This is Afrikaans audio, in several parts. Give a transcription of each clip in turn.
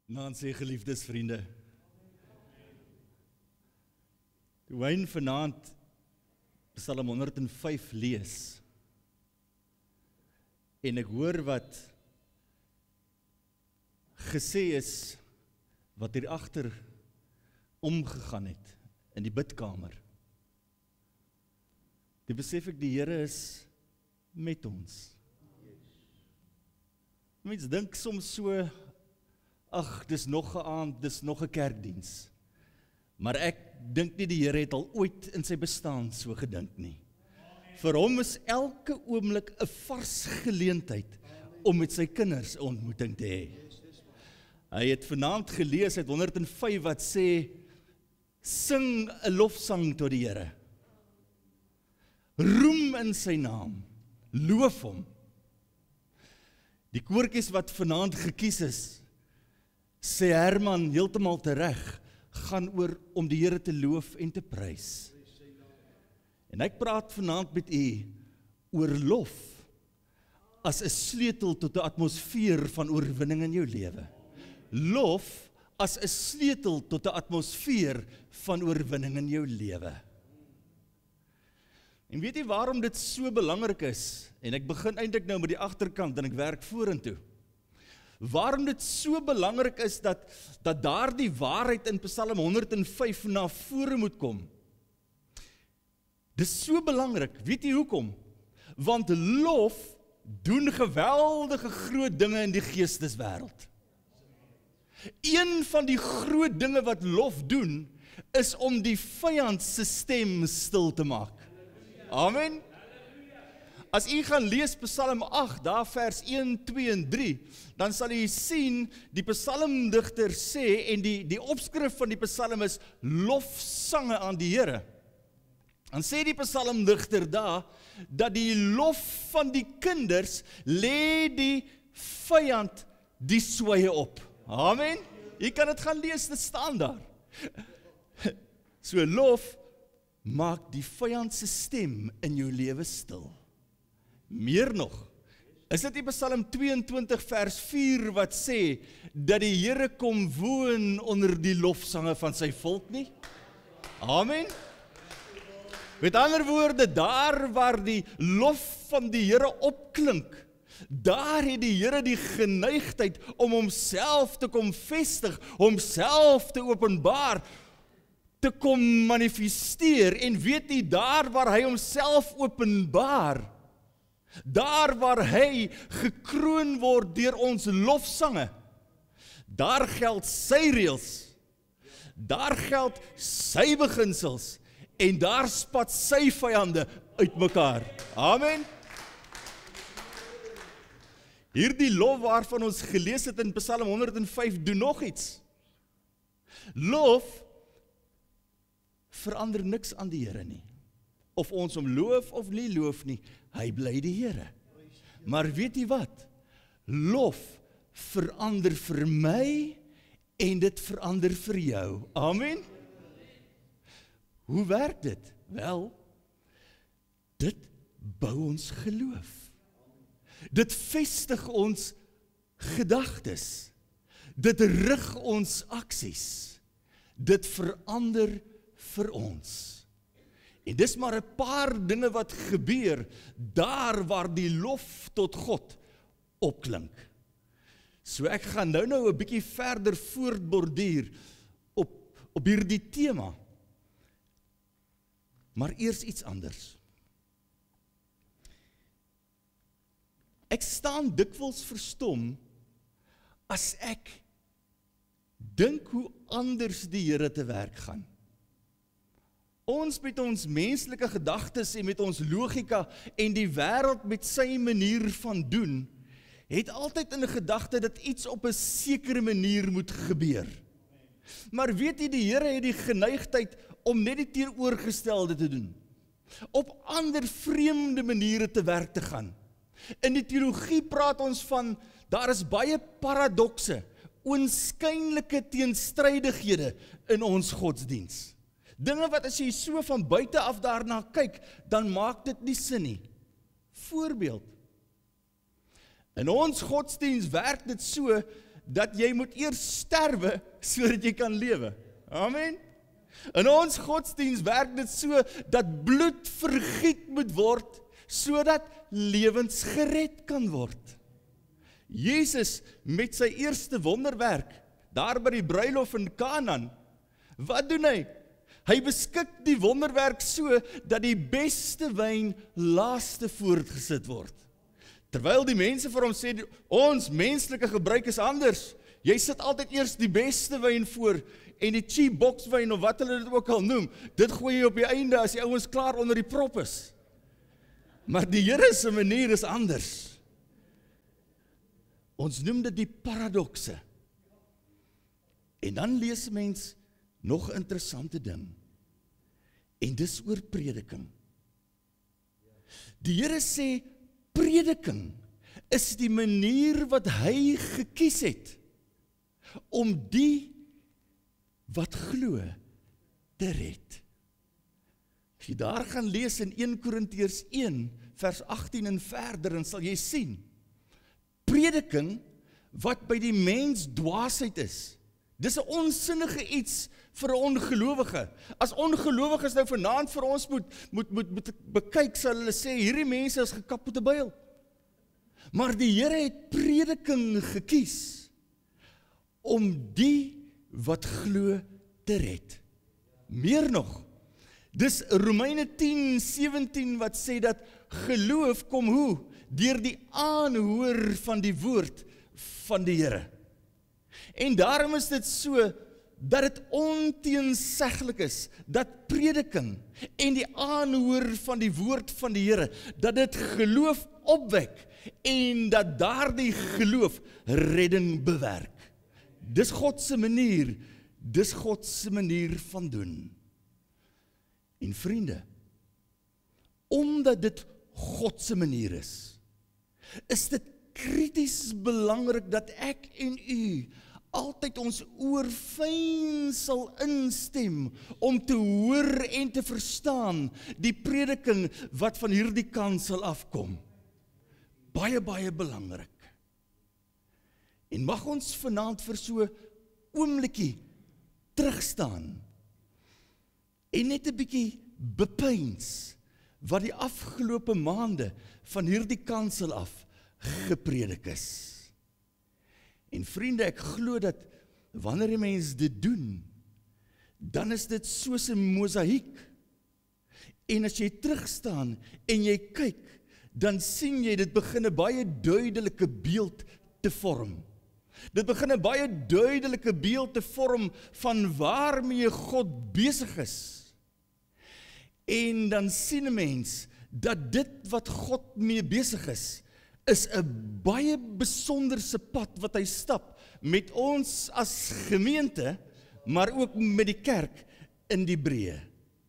Nancy, geliefdes vriende. Toe Wyn vanaand Psalm 105 lees, en ek hoor wat gesê is, wat hier agter omgegaan het, in die bidkamer. Toe besef ek, die Here is met ons. Mense dink soms so, ag, dis nog 'n aand, dis nog 'n kerkdiens. Maar ek dink nie die Here het al ooit in sy bestaan so gedink nie. Vir hom is elke oomblik 'n vars geleentheid om met sy kinders 'n ontmoeting te hê. Hy het vanaand gelees uit 105 wat sê, sing 'n lofsang tot die Here. Roem in sy naam, loof hom. Die koortjies wat vanaand gekies is, sê Herman heeltemal tereg, gaan oor om die Here te loof en te prys. En ek praat vanaand met u oor lof as 'n sleutel tot 'n atmosfeer van oorwinning in jou lewe. Lof as 'n sleutel tot 'n atmosfeer van oorwinning in jou lewe. En weet jy waarom dit so belangrik is? En ek begin eintlik nou met die agterkant en ek werk vorentoe. Waarom dit so belangrik is dat daardie waarheid in Psalm 105 na vore moet kom. Dis so belangrik, weet jy hoekom? Want lof doen geweldige groot dinge in die geesteswêreld. Een van die groot dinge wat lof doen, is om die vyand se stem stil te maak. Amen. As u gaan lees Psalm 8, daar vers 1, 2 en 3, dan sal u sien, die psalmdigter sê, en die opskrif van die psalm is, lofsange aan die Here. Dan sê die psalmdigter daar, dat die lof van die kinders, lê die vyand die swye op. Amen. Jy kan dit gaan lees, dit staan daar. So lof, maak die vyand se stem in jou lewe stil. Meer nog, is dit die Psalm 22 vers 4 wat sê, dat die Here kom woon onder die lofsange van sy volk nie? Amen. Met ander woorde, daar waar die lof van die Here opklink, daar het die Here die geneigtheid om homself te kom vestig, homself te openbaar, te kom manifesteer, en weet jy, daar waar hy homself openbaar, daar waar hy gekroon word deur ons lofsange, daar geld sy reëls, daar geld sy beginsels, en daar spat sy vyande uitmekaar. Amen. Hierdie lof waarvan ons gelees het in Psalm 105 doen nog iets. Lof verander niks aan die Here nie. Of ons hom loof of nie loof nie, hy bly die Here. Maar weet jy wat? Lof verander vir my en dit verander vir jou. Amen. Hoe werk dit? Wel, dit bou ons geloof. Dit vestig ons gedagtes. Dit rig ons aksies. Dit verander vir ons. En dis maar 'n paar dinge wat gebeur, daar waar die lof tot God opklink. So ek gaan nou 'n bietjie verder voortborduur op hierdie tema. Maar eers iets anders. Ek staan dikwels verstom, as ek dink hoe anders die Here te werk gaan. Ons met ons menslike gedagtes en met ons logika en die wêreld met sy manier van doen, het altyd in 'n gedagte dat iets op 'n sekere manier moet gebeur. Maar weet jy, die Here het die geneigtheid om net die teenoorgestelde te doen. Op ander vreemde maniere te werk te gaan. In die teologie praat ons van, daar is baie paradokse, oënskynlike teenstrydighede in ons godsdiens. Dinge wat as jy so van buite af daarna kyk, dan maak dit nie sin nie. Voorbeeld. In ons godsdiens werk dit so, dat jy moet eers sterwe, sodat jy kan lewe. Amen. In ons godsdienst werk dit so, dat bloed vergiet moet word, sodat lewens gered kan word. Jesus met sy eerste wonderwerk, daar by die bruilof in Kanaan, wat doen hy? Hy beskik die wonderwerk so, dat die beste wyn laaste voortgesit word. Terwyl die mense vir hom sê, ons menslike gebruik is anders. Jy sit altyd eers die beste wyn voor, en die cheap box wyn, of wat hulle dit ook al noem, dit gooi jy op die einde, as die ouens klaar onder die prop is. Maar die Here se manier is anders. Ons noem dit die paradokse. En dan lees mens nog 'n interessante ding. En dis oor prediking. Die Here sê, prediking is die manier wat hy gekies het, om die wat glo te red. As jy daar gaan lees in 1 Korintiërs 1, vers 18 en verder, dan sal jy sien, prediking wat by die mens dwaasheid is. Dis 'n onsinnige iets vir 'n ongelowige. As ongelowiges nou vanaand vir ons moet bekyk, sal hulle sê, hierdie mense is gekap met 'n byl. Maar die Here het prediking gekies, om die wat glo te red. Meer nog, dis Romeine 10:17 wat sê dat geloof kom hoe? Deur die aanhoor van die woord van die Here. En daarom is dit so, dat het onteenseglik is, dat prediking en die aanhoor van die woord van die Here, dat dit geloof opwek, en dat daardie geloof redding bewerk. Dis God se manier, dis God se manier van doen. En vriende, omdat dit God se manier is dit krities belangrik dat ek en u altyd ons oor fyn sal instem om te hoor en te verstaan die prediking wat van hierdie kant sal afkom. Baie, baie belangrik. En mag ons vanaand vir so oomblikie terugstaan en net 'n bietjie bepeins wat die afgelope maande van hierdie kansel af gepredik is. En vriende, ek glo dat wanneer 'n mens dit doen, dan is dit soos 'n mosaïek. En as jy terugstaan en jy kyk, dan sien jy dit begin 'n baie duidelike beeld te vorm. Dit begin 'n baie duidelike beeld te vorm van waarmee God besig is. En dan sien 'n mens dat dit wat God mee besig is 'n baie besonderse pad wat hy stap met ons as gemeente, maar ook met die kerk in die breë.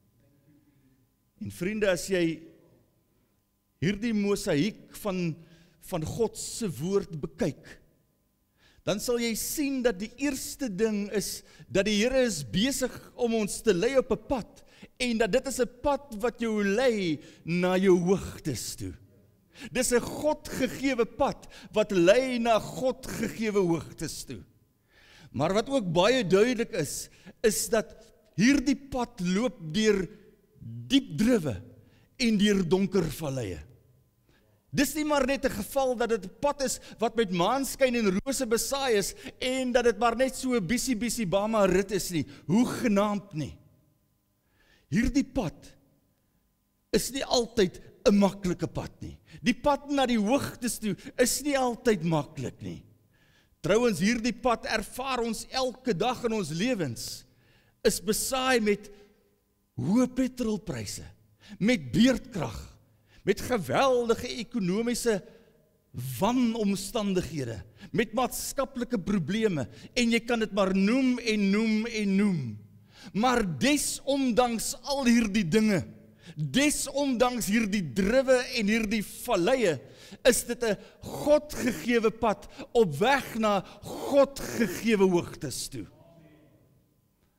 En vriende, as jy hierdie mosaïek van God se woord bekyk, dan sal jy sien dat die eerste ding is, dat die Here is besig om ons te lei op 'n pad, en dat dit is 'n pad wat jou lei na jou hoogtes toe. Dis 'n God-gegewe pad, wat lei na God-gegewe hoogtes toe. Maar wat ook baie duidelik is dat hierdie pad loop deur diep druwe en deur donker valleie. Dis nie maar net 'n geval dat dit 'n pad is wat met maanskyn en rose besaai is, en dat dit maar net so 'n bisie bama rit is nie, hoegenaamd nie. Hierdie pad is nie altyd 'n maklike pad nie. Die pad na die hoogtes toe is nie altyd maklik nie. Trouwens, hierdie pad ervaar ons elke dag in ons lewens, is besaai met hoë petrolpryse, met beerdkrag, met geweldige ekonomiese wanomstandighede, met maatskaplike probleme, en jy kan dit maar noem en noem en noem. Maar desondanks al hierdie dinge, desondanks hierdie druwe en hierdie valleie, is dit 'n God-gegewe pad op weg na God-gegewe hoogtes toe.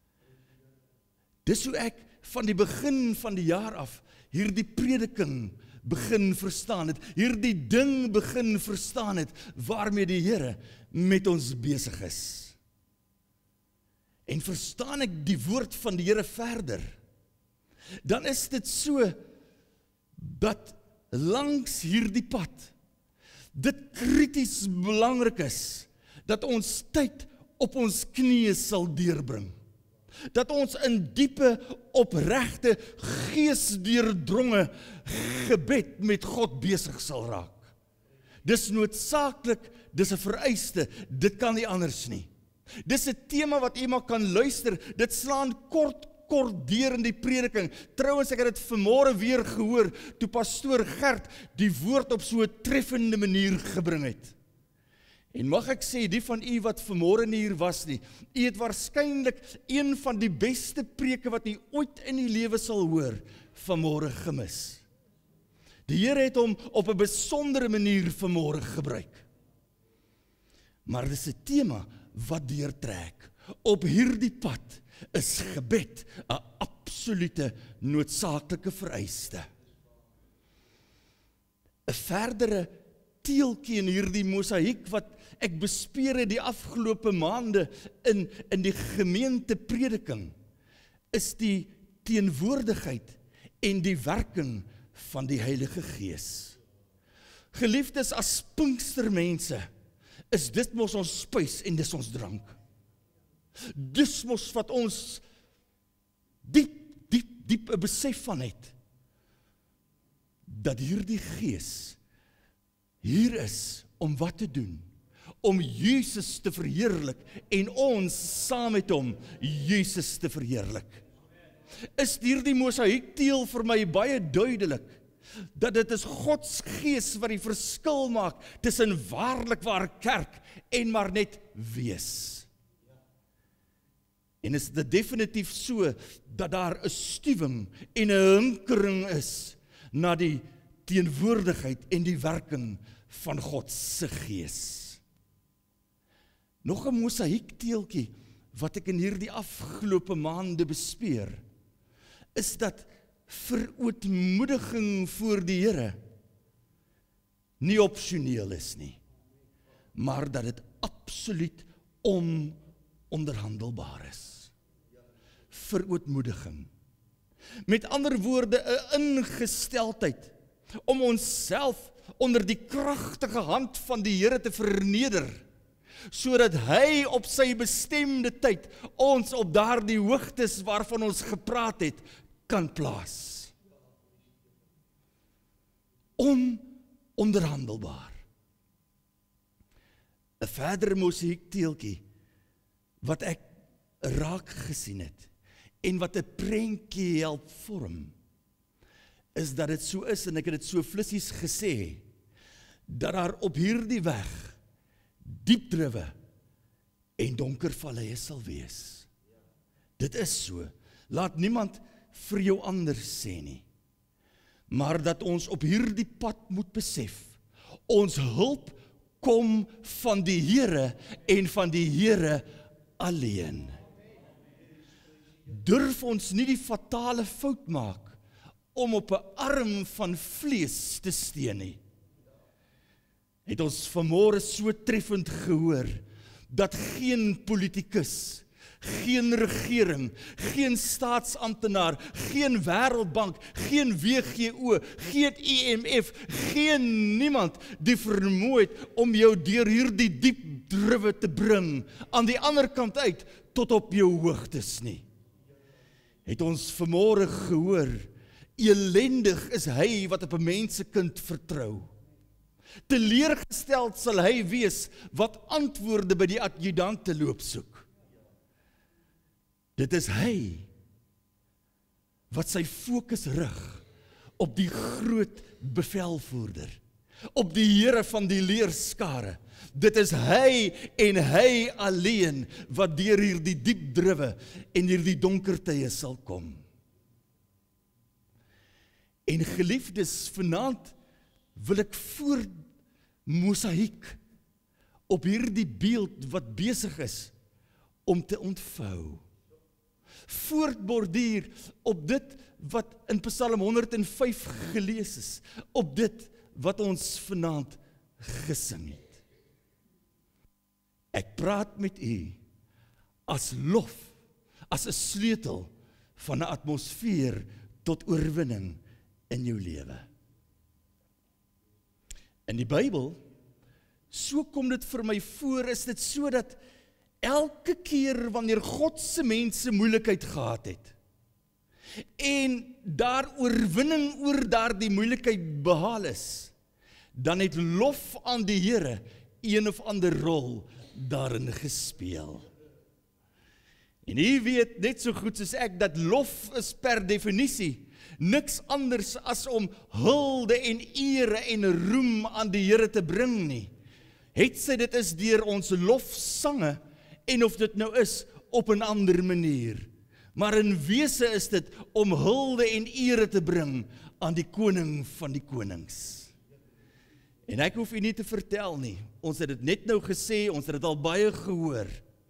Dis hoe ek van die begin van die jaar af hierdie prediking begin verstaan het, hierdie ding begin verstaan het, waarmee die Here met ons besig is. En verstaan ek die woord van die Here verder, dan is dit so, dat langs hierdie pad, dit krities belangrik is, dat ons tyd op ons knieë sal deurbring. Dat ons in diepe, opregte, geesdeurdronge gebed met God besig sal raak. Dis noodsaaklik, dis 'n vereiste, dit kan nie anders nie. Dis 'n tema wat iemand kan luister, dit slaan kort deur in die prediking. Trouwens, ek het dit vanmôre weer gehoor, toe pastoor Gert die woord op so 'n treffende manier gebring het. En mag ek sê, die van u wat vanmôre nie hier was nie, u het waarskynlik een van die beste preke wat u ooit in die lewe sal hoor, vanmôre gemis. Die Here het hom op 'n besondere manier vanmôre gebruik. Maar dis 'n tema wat deurtrek. Op hierdie pad is gebed 'n absolute noodsaaklike vereiste. 'n verdere teeltjie in hierdie mosaïek wat ek bespeer het die afgelope maande in die gemeenteprediking, is die teenwoordigheid en die werking van die Heilige Gees. Geliefdes, as Pinkstermense, is dit mos ons spys en dis ons drank. Dis mos wat ons diep 'n besef van het, dat hierdie Gees hier is om wat te doen? Om Jesus te verheerlik en ons saam met hom Jesus te verheerlik. Is hierdie mosaïekteel vir my baie duidelik, dat dit is Gods Gees wat die verskil maak tussen waarlik waar kerk en maar net wees. En is dit definitief so, dat daar 'n stuwing en 'n hinkering is na die teenwoordigheid en die werking van God se Gees. Nog 'n mosaïekteeltjie wat ek in hierdie afgelope maande bespeer, is dat verootmoediging voor die Here nie opsioneel is nie, maar dat dit absoluut ononderhandelbaar is. Verootmoediging. Met ander woorde, 'n ingesteldheid om onsself onder die kragtige hand van die Here te verneder, sodat hy op sy bestemde tyd ons op daardie hoogtes waarvan ons gepraat het, kan plaas. Ononderhandelbaar. 'n verdere mosaïekteeltjie wat ek raak gesien het en wat 'n prentjie help vorm, is dat dit so is, en ek het dit so flissies gesê, dat daar op hierdie weg diepdriwe en donker valleie sal wees. Dit is so. Laat niemand vir jou anders sê nie. Maar dat ons op hierdie pad moet besef, ons hulp kom van die Here en van die Here alleen. Durf ons nie die fatale fout maak om op 'n arm van vlees te steun nie. Het ons vanmôre so treffend gehoor, dat geen politikus, geen regering, geen staatsamptenaar, geen Wêreldbank, geen WGO, geen IMF, geen niemand die vermoë het om jou deur hierdie diep druwe te bring, aan die ander kant uit, tot op jou hoogtes nie. Het ons vanmôre gehoor, elendig is hy wat op 'n mensekind vertrou. Teleurgesteld sal hy wees wat antwoorde by die adjudante loop soek. Dit is hy wat sy fokus rig op die groot bevelvoerder, op die Here van die leerskare. Dit is hy en hy alleen wat deur hierdie diep druwe en hierdie donker tye sal kom. En geliefdes, vanaand wil ek voor mosaïek op hierdie beeld wat besig is om te ontvou. Voortborduur op dit wat in Psalm 105 gelees is, op dit wat ons vanaand gesing het. Ek praat met u as lof, as 'n sleutel van 'n atmosfeer tot oorwinning in jou lewe. In die Bybel, so kom dit vir my voor, is dit so dat elke keer wanneer God se mense moeilikheid gehad het, en daar oorwinning oor daardie moeilikheid behaal is, dan het lof aan die Here een of ander rol daarin gespeel. En u weet net so goed soos ek, dat lof is per definisie niks anders as om hulde en ere en roem aan die Here te bring nie. Het sy dit is deur ons lofsange, en of dit nou is op 'n ander manier. Maar in wese is dit om hulde en ere te bring aan die koning van die konings. En ek hoef u nie te vertel nie, ons het dit net nou gesê, ons het dit al baie gehoor.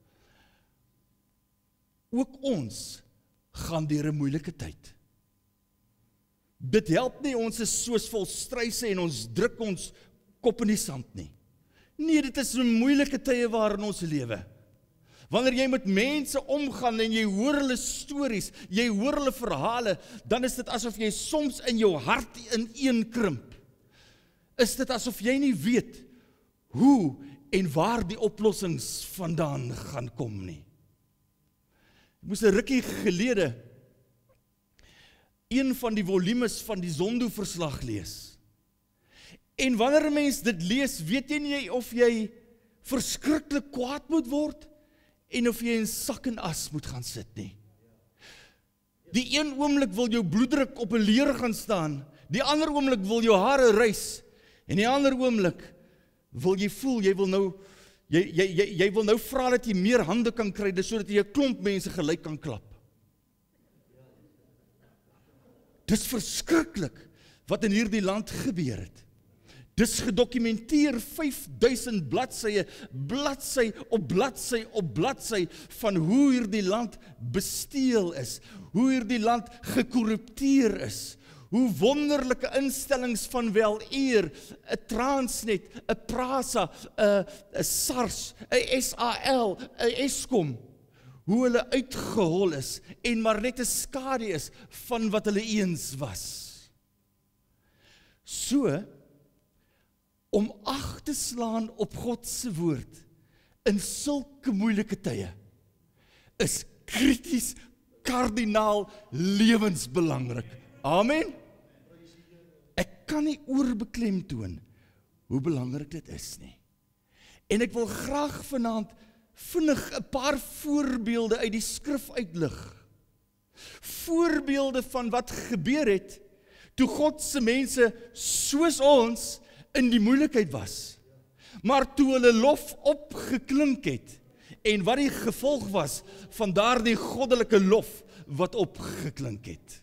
Ook ons gaan deur 'n moeilike tyd. Dit help nie, ons is soos vol struise en ons druk ons kop in die sand nie. Nee, dit is 'n moeilike tye waarin ons lewe. Wanneer jy met mense omgaan en jy hoor hulle stories, jy hoor hulle verhale, dan is dit asof jy soms in jou hart ineenkrimp. Is dit asof jy nie weet hoe en waar die oplossings vandaan gaan kom nie. Ek moes 'n rukkie gelede een van die volumes van die Zondo-verslag lees. En wanneer 'n mens dit lees, weet jy nie of jy verskriklik kwaad moet word, en of jy in sak en as moet gaan sit nie. Die een oomblik wil jou bloeddruk op 'n leer gaan staan, die ander oomblik wil jou hare rys, en die ander oomblik wil jy voel, jy wil nou vra dat jy meer hande kan kry, sodat jy 'n klomp mense gelyk kan klap. Dis verskriklik wat in hierdie land gebeur het. Dis gedokumenteer 5000 bladsye, bladsy op bladsy op bladsy van hoe hierdie land besteel is, hoe hierdie land gekorrupteer is, hoe wonderlike instellings van wel-eer, 'n Transnet, 'n Prasa, 'n SARS, 'n SAL, 'n Eskom, hoe hulle uitgehol is en maar net 'n skadu is van wat hulle eens was. So, om ag te slaan op God se woord in sulke moeilike tye is krities, kardinaal, lewensbelangrik. Amen. Ek kan nie oorbeklemtoon hoe belangrik dit is nie. En ek wil graag vanaand vinnig 'n paar voorbeelde uit die skrif uitlig. Voorbeelde van wat gebeur het toe God se mense soos ons in die moeilikheid was, maar toe hulle lof opgeklink het, en wat die gevolg was van daardie goddelike lof wat opgeklink het.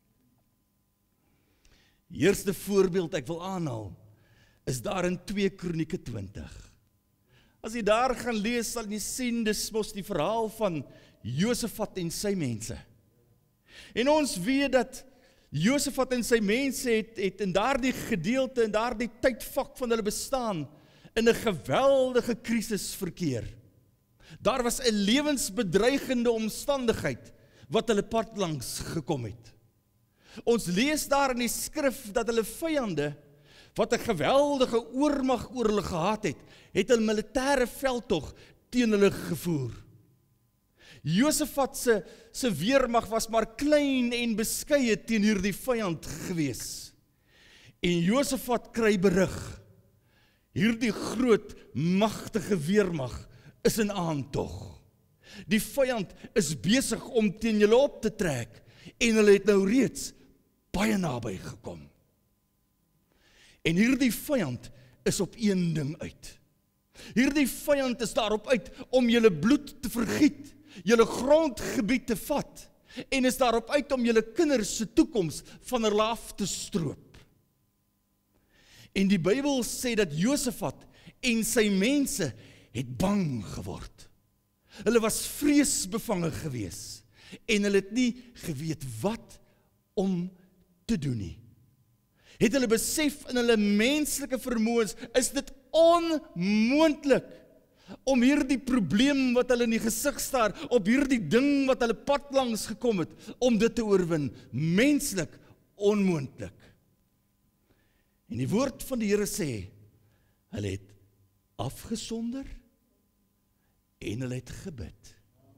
Die eerste voorbeeld ek wil aanhaal, is daar in 2 Kronieke 20. As jy daar gaan lees, sal jy sien, dis mos die verhaal van Josafat en sy mense. En ons weet dat Josafat en sy mense het in daardie gedeelte, in daardie tydvak van hulle bestaan, in 'n geweldige krisis verkeer. Daar was 'n lewensbedreigende omstandigheid wat hulle pad langs gekom het. Ons lees daar in die skrif dat hulle vyande, wat 'n geweldige oormag oor hulle gehad het, het 'n militêre veldtog teen hulle gevoer. Josafat se weermag was maar klein en beskeie teen hierdie vyand gewees. En Josafat kry berig, hierdie groot, magtige weermag is in aantog. Die vyand is besig om teen julle op te trek, en hulle het nou reeds baie naby gekom. En hierdie vyand is op een ding uit. Hierdie vyand is daarop uit om julle bloed te vergiet, julle grondgebied te vat, en is daarop uit om julle kinders se toekoms van hulle af te stroop. En die Bybel sê dat Josafat en sy mense het bang geword. Hulle was vreesbevange gewees. en hulle het nie geweet wat om te doen nie. Het hulle besef in hulle menslike vermoëns, is dit onmoontlik om hierdie probleem wat hulle in die gesig staar, op hierdie ding wat hulle pad langs gekom het, om dit te oorwin. Menslik onmoontlik. En die woord van die Here sê, hulle het afgesonder en hulle het gebid.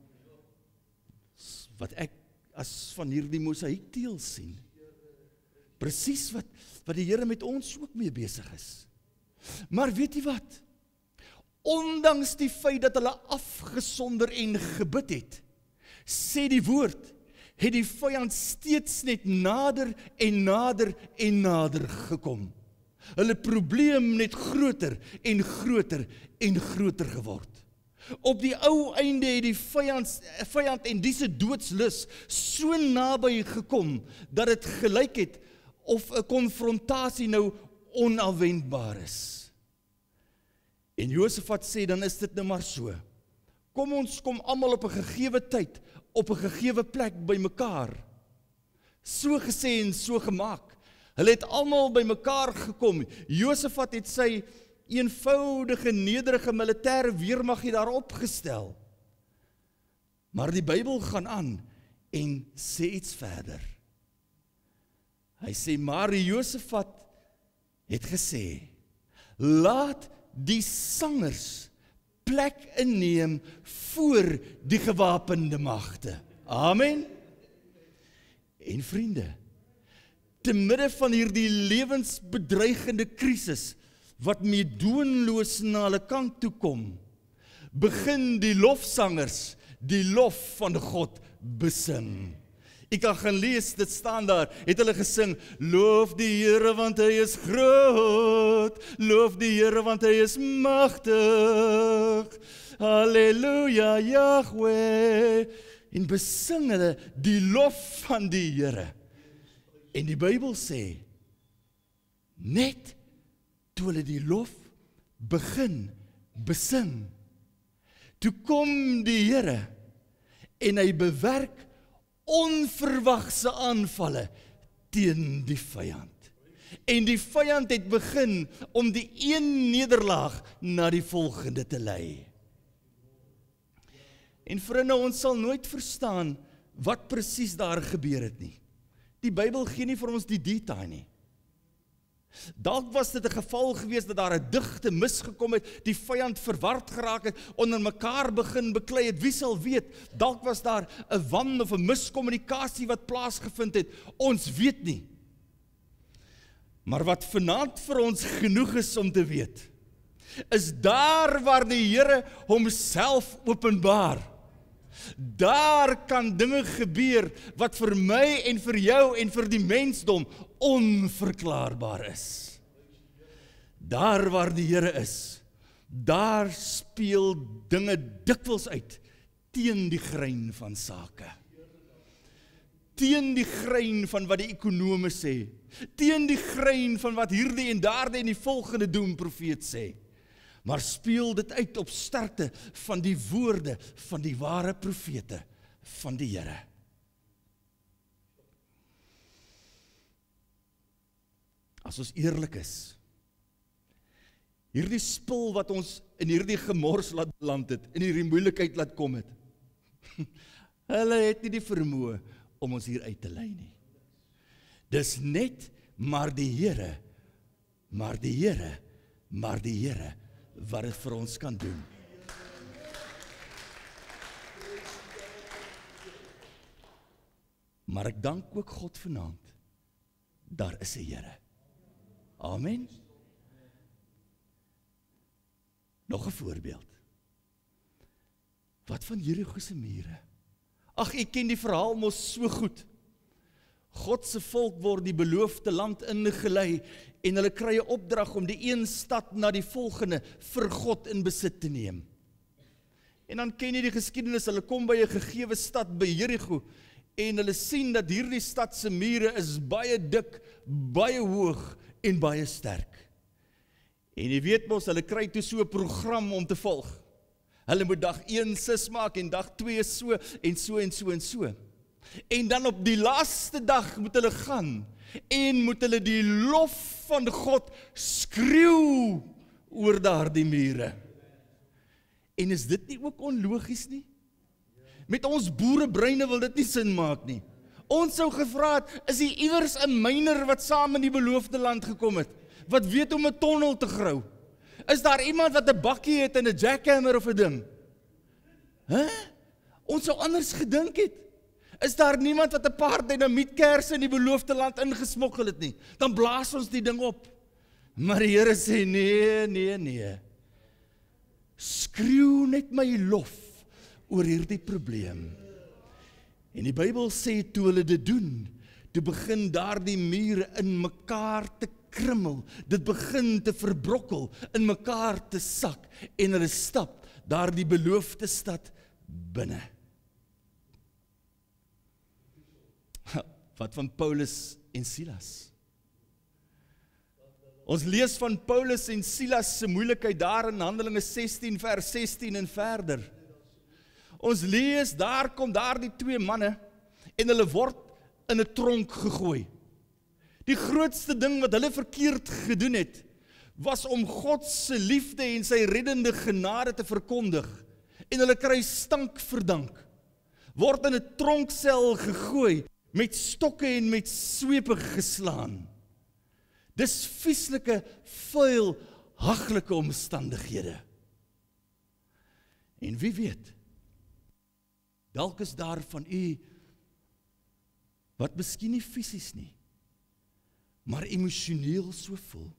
Wat ek as van hierdie mosaïekteel sien. Presies wat die Here met ons ook mee besig is. Maar weet jy wat? Ondanks die feit dat hulle afgesonder en gebid het, sê die woord, het die vyand steeds net nader en nader en nader gekom. Hulle probleem net groter en groter en groter geword. Op die ou einde het die vyand en die se doodslus so naby gekom, dat dit gelyk het of 'n konfrontasie nou onafwendbaar is. En Josafat sê, dan is dit nou maar so. Ons kom almal op 'n gegewe tyd, op 'n gegewe plek by mekaar. So gesê en so gemaak. Hulle het almal by mekaar gekom. Josafat het sy eenvoudige, nederige militêre weermag hier daar opgestel. Maar die Bybel gaan aan en sê iets verder. Hy sê, maar Josafat het gesê, laat die sangers plek inneem voor die gewapende magte. Amen. En vriende, te midde van hierdie lewensbedreigende krisis, wat meedoenloos na hulle kant toe kom, begin die lofsangers die lof van God besing. Ek kan gaan lees, dit staan daar, het hulle gesing, loof die Here want hy is groot, loof die Here want hy is magtig, halleluja, Yahweh, en besing hulle die lof van die Here. En die Bybel sê, net toe hulle die lof begin besing, toe kom die Here en hy bewerk onverwagse aanvalle teen die vyand. En die vyand het begin om die een nederlaag na die volgende te lei. En vriende, ons sal nooit verstaan wat presies daar gebeur het nie. Die Bybel gee nie vir ons die detail nie. Dalk was dit 'n geval gewees dat daar 'n digte mis gekom het, die vyand verward geraak het, onder mekaar begin beklei het, wie sal weet, dalk was daar 'n wan of 'n miskommunikasie wat plaasgevind het, ons weet nie. Maar wat vanaand vir ons genoeg is om te weet, is daar waar die Here homself openbaar, daar kan dinge gebeur wat vir my en vir jou en vir die mensdom onverklaarbaar is. Daar waar die Here is, daar speel dinge dikwels uit teen die grein van sake. Teen die grein van wat die ekonome sê, teen die grein van wat hierdie en daardie en die volgende doemprofeet sê. Maar speel dit uit op sterkte van die woorde van die ware profete van die Here. As ons eerlik is, hierdie spil wat ons in hierdie gemors laat beland het, in hierdie moeilikheid laat kom het, hulle het nie die vermoë om ons hier uit te lei nie. Dis net maar die Here, maar die Here, maar die Here, wat dit vir ons kan doen. Maar ek dank ook God vanaand, daar is 'n Here. Amen. Nog 'n voorbeeld. Wat van Jerigo se mure? Ag, ek ken die verhaal mos so goed. God se volk word die beloofde land ingelei en hulle kry 'n opdrag om die een stad na die volgende vir God in besit te neem. En dan ken jy die geskiedenis, hulle kom by 'n gegewe stad by Jerigo en hulle sien dat hierdie stad se mure is baie dik, baie hoog en baie sterk. En jy weet mos, hulle kry toe so 'n program om te volg. Hulle moet dag 1 sis maak en dag 2 so en so en so en so. En dan op die laaste dag moet hulle gaan en moet hulle die lof van God skreeu oor daardie mure. En is dit nie ook onlogies nie? Met ons boerebreine wil dit nie sin maak nie. Ons sou gevra het, is hier iewers 'n myner wat saam in die beloofde land gekom het? Wat weet om 'n tonnel te grou? Is daar iemand wat 'n bakkie het en 'n jackhammer of 'n ding? Ons sou anders gedink het. Is daar niemand wat 'n paar dynamietkerse in die beloofde land ingesmokkel het nie? Dan blaas ons die ding op. Maar die Here sê, nee. Skreeu net my lof oor hierdie probleem. En die Bybel sê, toe hulle dit doen, toe begin daardie mure in mekaar te krummel, dit begin te verbrokkel, in mekaar te sak, en hulle stap daardie beloofde stad binne. Wat van Paulus en Silas? Ons lees van Paulus en Silas se moeilikheid daar in Handelinge 16 vers 16 en verder. Ons lees, daar kom daar die 2 manne en hulle word in 'n tronk gegooi. Die grootste ding wat hulle verkeerd gedoen het, was om God se liefde en sy reddende genade te verkondig. En hulle kry stank verdank. Word in 'n tronksel gegooi, met stokke en met swepe geslaan. Dis vieslike, vuil, haglike omstandighede. En wie weet, dalk is daar van u, wat miskien nie fisies nie, maar emosioneel so voel.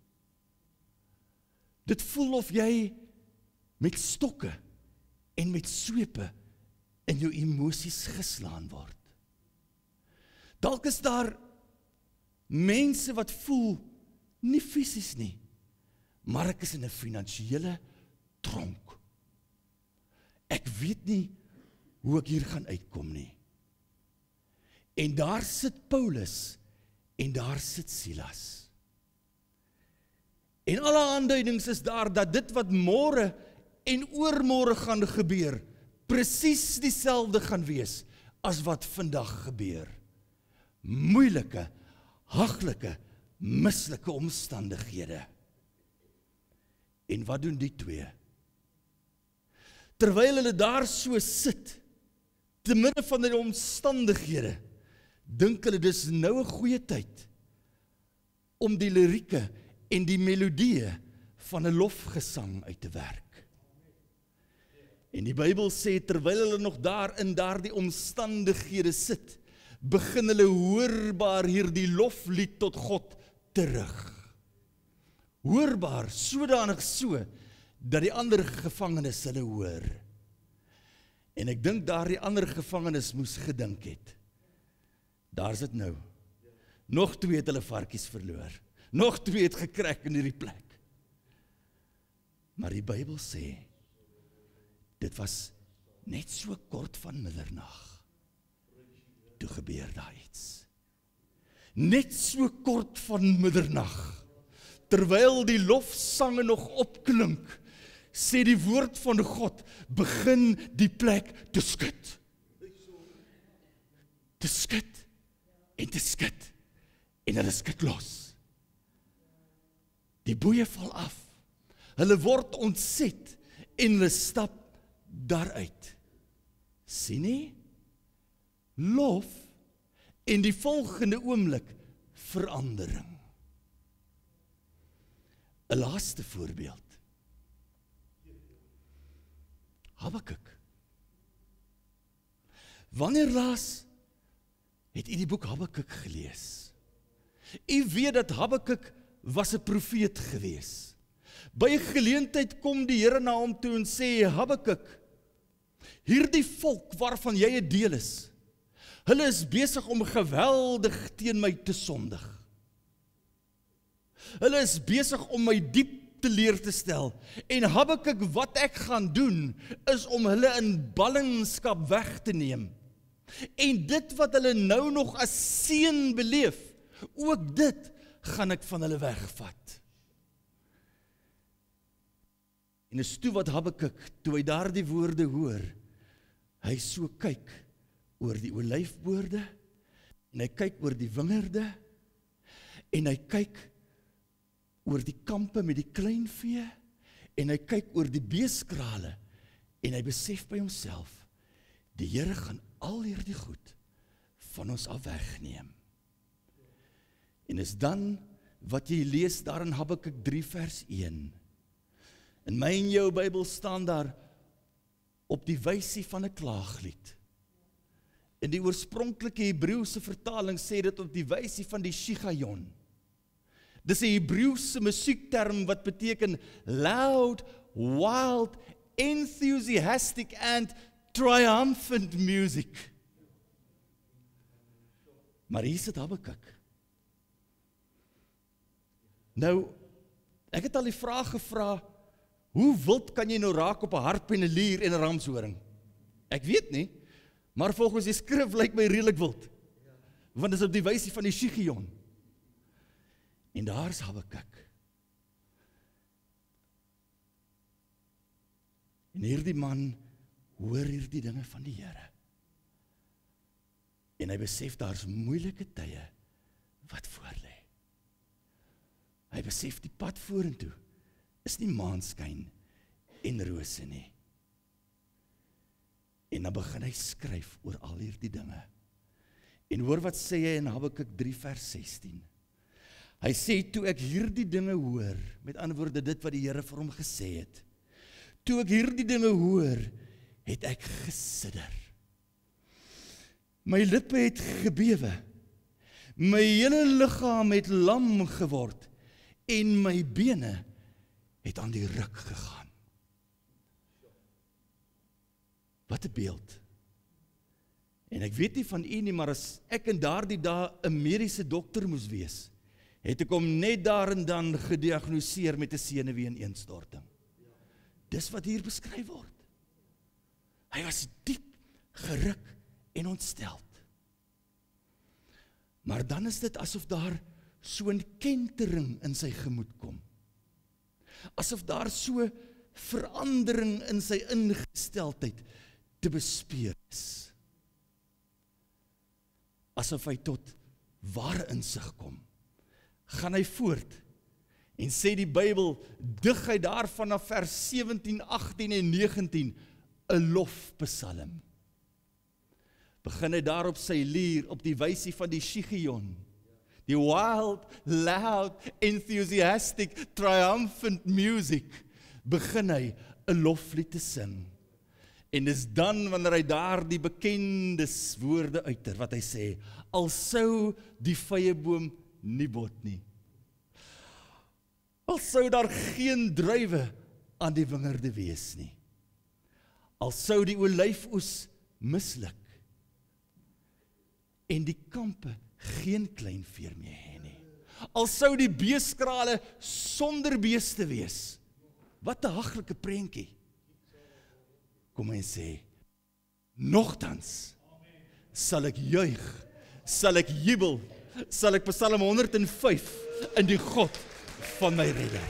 Dit voel of jy met stokke en met swepe in jou emosies geslaan word. Dalk is daar mense wat voel, nie fisies nie, maar ek is in 'n finansiële tronk. Ek weet nie hoe ek hier gaan uitkom nie. En daar sit Paulus en daar sit Silas. En alle aanduidings is daar dat dit wat môre en oormôre gaan gebeur, presies dieselfde gaan wees as wat vandag gebeur. Moeilike, haglike, mislike omstandighede. En wat doen die 2? Terwyl hulle daar so sit, te midde van die omstandighede, dink hulle dis nou 'n goeie tyd om die lirieke en die melodieë van 'n lofgesang uit te werk. En die Bybel sê, terwyl hulle nog daar in daardie omstandighede sit, begin hulle hoorbaar hierdie loflied tot God terug. Hoorbaar, sodanig so, dat die ander gevangenes hulle hoor. En ek dink daardie ander gevangenes moes gedink het. Daar is dit nou. Nog 2 het hulle varkies verloor. Nog 2 het gekrek in hierdie plek. Maar die Bybel sê, dit was net so kort van middernag. Toe gebeur daar iets. Net so kort van middernag, terwyl die lofsange nog opklink, sê die woord van God, begin die plek te skud. Te skud en te skud. En hulle skud los. Die boeie val af. Hulle word ontset en hulle stap daaruit. Sien nie? Lof en die volgende oomblik verandering. 'n laaste voorbeeld. Habakuk. Wanneer laas het u die boek Habakuk gelees? U weet dat Habakuk was 'n profeet gewees. By 'n geleentheid kom die Here na hom toe en sê, Habakuk, hierdie volk waarvan jy 'n deel is, hulle is besig om geweldig teen my te sondig. Hulle is besig om my diep te leer te stel. En Habakuk, wat ek gaan doen, is om hulle in ballingskap weg te neem. En dit wat hulle nou nog as seën beleef, ook dit gaan ek van hulle wegvat. En is toe wat Habakuk, toe hy daardie woorde hoor, hy so kyk oor die olyfboorde, en hy kyk oor die wingerde, en hy kyk oor die kampe met die kleinvee, en hy kyk oor die beeskrale, en hy besef by homself, die Here gaan al hierdie goed van ons af wegneem. En is dan wat jy lees daar in Habakuk 3 vers 1. In my en jou Bybel staan daar op die wysie van 'n klaaglied. In die oorspronklike Hebreëse vertaling sê dit op die wysie van die shigayon. Dis 'n Hebreëse musiekterm wat beteken loud, wild, enthusiastic and triumphant music. Maar hier sit Habakuk. Nou, ek het al die vraag gevra, hoe wild kan jy nou raak op 'n harp en 'n lier en 'n ramshoring? Ek weet nie, maar volgens die skrif lyk my redelik wild. Want dit is op die wysie van die shigayon. En daar is Habakuk. En hierdie man hoor hierdie dinge van die Here. En hy besef daar's moeilike tye wat voorlê. Hy besef die pad vorentoe is nie maanskyn en rose nie. En dan begin hy skryf oor al hierdie dinge. En hoor wat sê hy in Habakuk 3 vers 16. Hy sê, toe ek hierdie dinge hoor, met ander woorde dit wat die Here vir hom gesê het, toe ek hierdie dinge hoor, het ek gesidder. My lippe het gebewe, my hele liggaam het lam geword, en my bene het aan die ruk gegaan. Wat 'n beeld. En ek weet nie van u nie, maar as ek in daardie dae 'n mediese dokter moes wees, het ek hom net daar en dan gediagnoseer met 'n senuweeineenstorting. Dis wat hier beskryf word. Hy was diep geruk en ontsteld. Maar dan is dit asof daar so 'n kentering in sy gemoed kom. Asof daar so verandering in sy ingesteldheid te bespeur is. Asof hy tot ware insig kom. Gaan hy voort en sê die Bybel, dig hy daar vanaf vers 17, 18 en 19 'n lofpsalm. Begin hy daar op sy lier, op die wysie van die shigayon. Die wild, loud, enthusiastic, triumphant music, begin hy 'n loflied te sing. En dis dan wanneer hy daar die bekende woorde uiter, wat hy sê, al sou die vyeboom nie bot nie. Al sou daar geen druiwe aan die wingerde wees nie. Al sou die olyfoes misluk en die kampe geen kleinvee meer hê nie. Al sou die beeskrale sonder beeste wees. Wat 'n haglike prentjie. Kom en sê, nogtans sal ek juig, sal ek jubel, sal ek Psalm 105 in die God van my redder.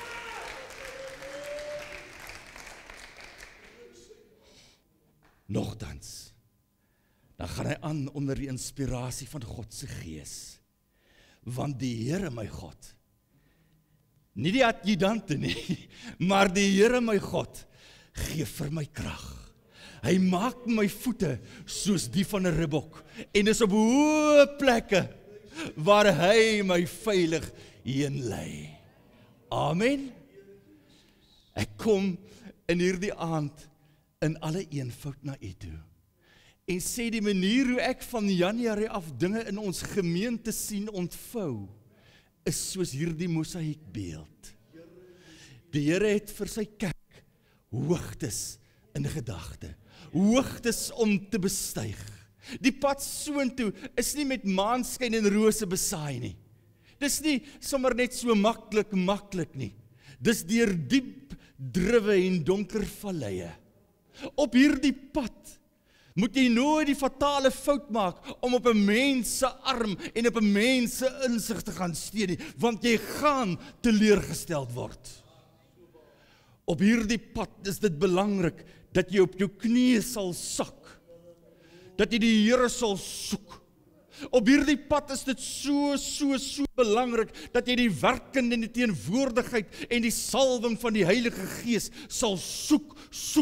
Nogtans, dan gaan hy aan onder die inspirasie van God se gees. Want die Here my God, nie die adjudante nie, maar die Here my God, gee vir my krag. Hy maak my voete soos die van 'n ribbok en is op hoë plekke waar hy my veilig heen lei. Amen. Ek kom in hierdie aand in alle eenvoud na u toe en sê die manier hoe ek van Januarie af dinge in ons gemeente sien ontvou is soos hierdie mosaïekbeeld. Die Here het vir sy kerk hoogtes in gedagte, hoogtes om te bestyg. Die pad soontoe is nie met maanskyn en rose besaai nie. Dis nie sommer net so maklik nie. Dis deur diep druwe en donker valleie. Op hierdie pad moet jy nooit die fatale fout maak om op 'n mens se arm en op 'n mens se insig te gaan steun nie, want jy gaan teleurgesteld word. Op hierdie pad is dit belangrik dat jy op jou knieë sal sak, dat jy die Here sal soek. Op hierdie pad is dit so belangrik dat jy die werking en die teenwoordigheid en die salwing van die Heilige Gees sal soek.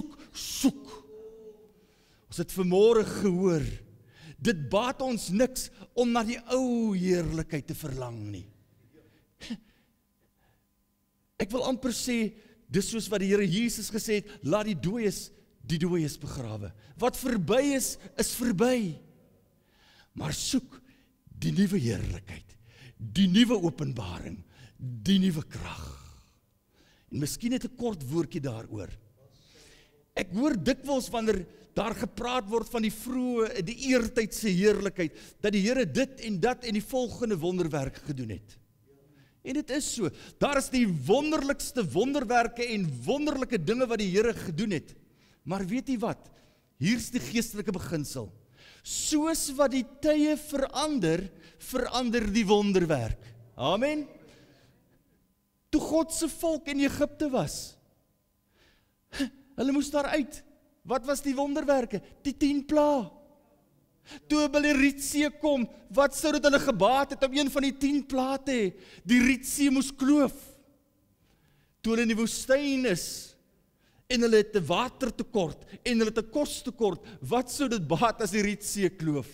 Ons het vanmôre gehoor, dit baat ons niks om na die ou heerlikheid te verlang nie. Ek wil amper sê, dis soos wat die Here Jesus gesê het, laat die dooies begrawe. Wat verby is verby. Maar soek die nuwe heerlikheid, die nuwe openbaring, die nuwe krag. En miskien net 'n kort woordjie daaroor. Ek hoor dikwels wanneer daar gepraat word van die vroeë, die eertydse heerlikheid, dat die Here dit en dat en die volgende wonderwerk gedoen het. En dit is so, daar is die wonderlikste wonderwerke en wonderlike dinge wat die Here gedoen het. Maar weet jy wat? Hier's die geestelike beginsel. Soos wat die tye verander die wonderwerk. Amen. Toe God se volk in Egipte was, hulle moes daar uit. Wat was die wonderwerke? Die 10 plaae. Toe by die Rietsee kom, wat sou dit hulle gebaat het om een van die 10 plaae te hê? Die Rietsee moes kloof. Toe hulle in die woestyn is, en hulle het 'n watertekort, en hulle het 'n kostekort, wat sou dit baat as die Rietsee kloof?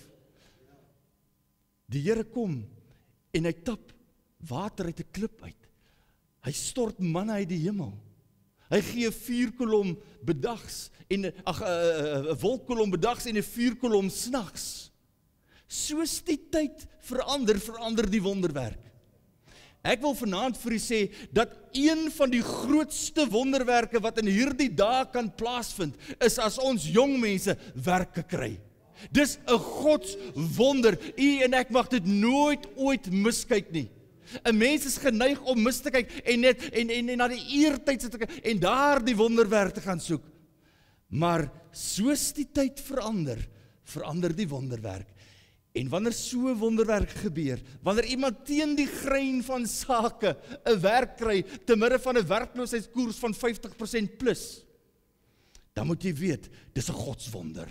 Die Here kom, en hy tap water uit 'n klip uit. Hy stort manna uit die hemel. Hy gee 'n vuurkolom bedags, en 'n wolkkolom bedags en 'n vuurkolom snags. Soos die tyd verander die wonderwerk. Ek wil vanaand vir u sê, dat een van die grootste wonderwerke wat in hierdie dae kan plaasvind, is as ons jong mense werke kry. Dis 'n godswonder. U en ek mag dit nooit ooit miskyk nie. 'n Mens is geneig om mis te kyk en na die eertyd te kyk en daar die wonderwerk te gaan soek. Maar soos die tyd verander die wonderwerk. En wanneer so 'n wonderwerk gebeur, wanneer iemand teen die grein van sake 'n werk kry te midde van 'n werkloosheidskoers van 50% plus, dan moet jy weet, dis 'n godswonder.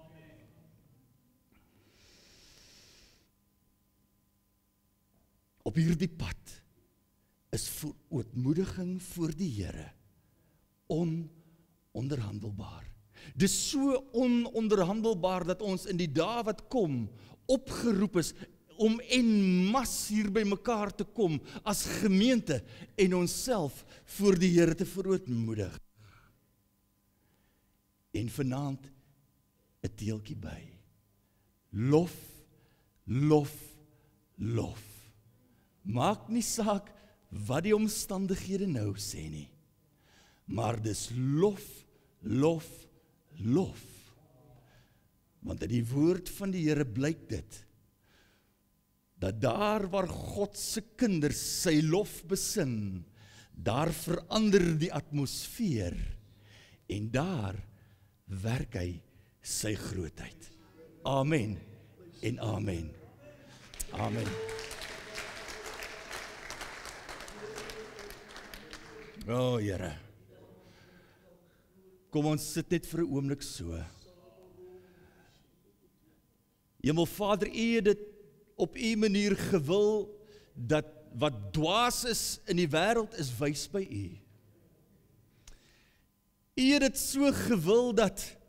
Op hierdie pad is ootmoediging voor die Here ononderhandelbaar. Dis so ononderhandelbaar dat ons in die dae wat kom opgeroep is om en mas hier by mekaar te kom as gemeente en onsself voor die Here te verootmoedig. En vanaand 'n deeltjie by. Lof. Maak nie saak wat die omstandighede nou sê nie, maar dis lof. Want in die woord van die Here blyk dit, dat daar waar God se kinders sy lof besing, daar verander die atmosfeer, en daar werk hy sy grootheid. Amen en amen. Amen. O Here, kom ons sit net vir 'n oomblik so. Hemelvader, U het dit op U manier gewil, dat wat dwaas is in die wêreld is wys by U. U het dit so gewil dat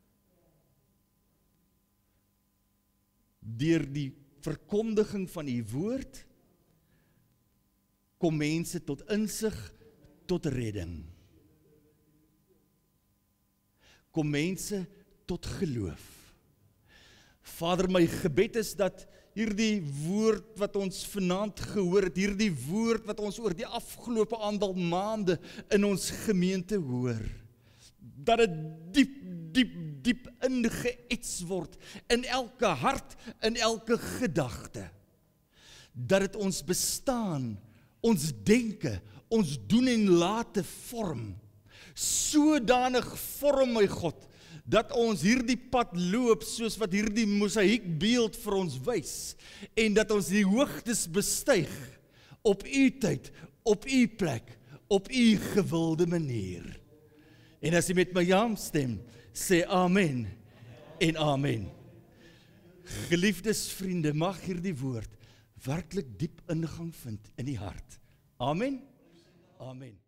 deur die verkondiging van U woord kom mense tot insig, tot redding. Kom mense tot geloof. Vader, my gebed is dat hierdie woord wat ons vanaand gehoor het, hierdie woord wat ons oor die afgelope aantal maande in ons gemeente hoor, dat dit diep ingeets word in elke hart, in elke gedagte. Dat dit ons bestaan, ons denke, ons doen en late vorm. Sodanig vorm, my God, dat ons hierdie pad loop soos wat hierdie mosaïekbeeld vir ons wys, en dat ons die hoogtes bestyg op U tyd, op U plek, op u gewilde manier. En as jy met my saamstem, sê amen en amen. Geliefdes vriende, mag hierdie woord werklik diep ingang vind in die hart. Amen. Amen.